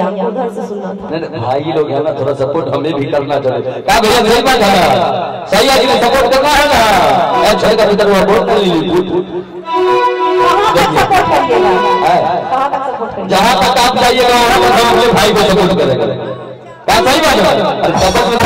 हमको उधर से सुनना था। नहीं भाई लोग है ना, थोड़ा सपोर्ट हमें भी करना चाहिए। क्या भैया सही बात है ना, सही है कि सपोर्ट करना है ना। अच्छा का भीतर वो वोट नहीं ली कहां तक सपोर्ट करिएगा, कहां तक सपोर्ट करिएगा, जहां तक आप जाइएगा वहां तक हम अपने भाई को सपोर्ट करेंगे। क्या सही बात है? अरे सपोर्ट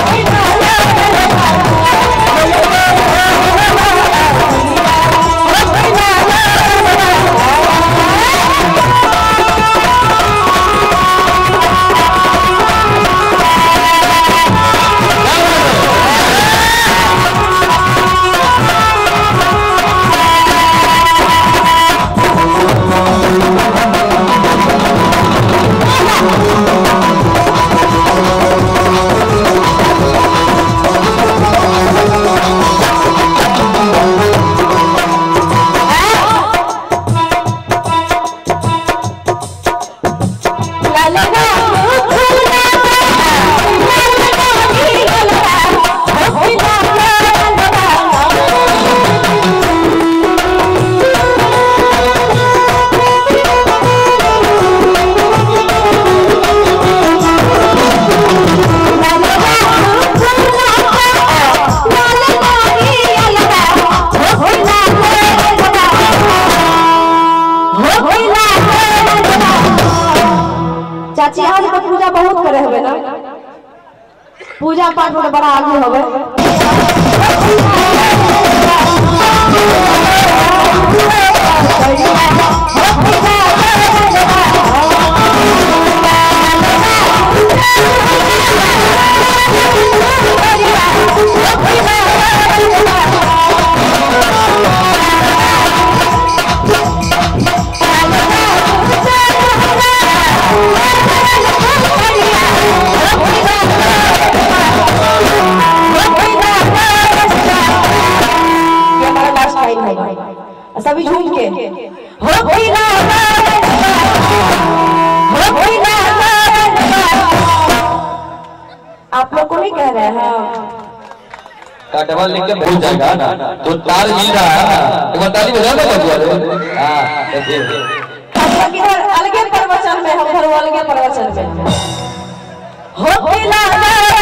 चाची आज तो पूजा बहुत करे हुए ना, पूजा पाठ में बड़ा आगे हो गए। सभी झूम के आप लोग को नहीं कह रहे हैं काटवाल लिख के भूल जाएगा ना तो तार हिल रहा है ना, एक बार ताली बजा दो। हां अलगे प्रवचन में, हम अलगे प्रवचन में हो